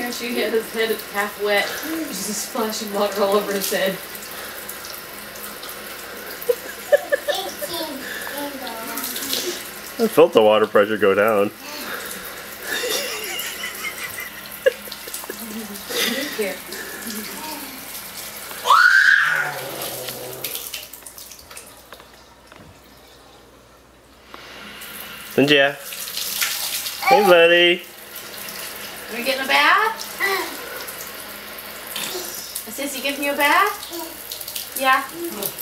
she had his head half wet. She's just splashing water all over his head. I felt the water pressure go down. Here. Cynthia. Hey, buddy. Are you getting a bath? Is Sissy giving you a bath? Yeah.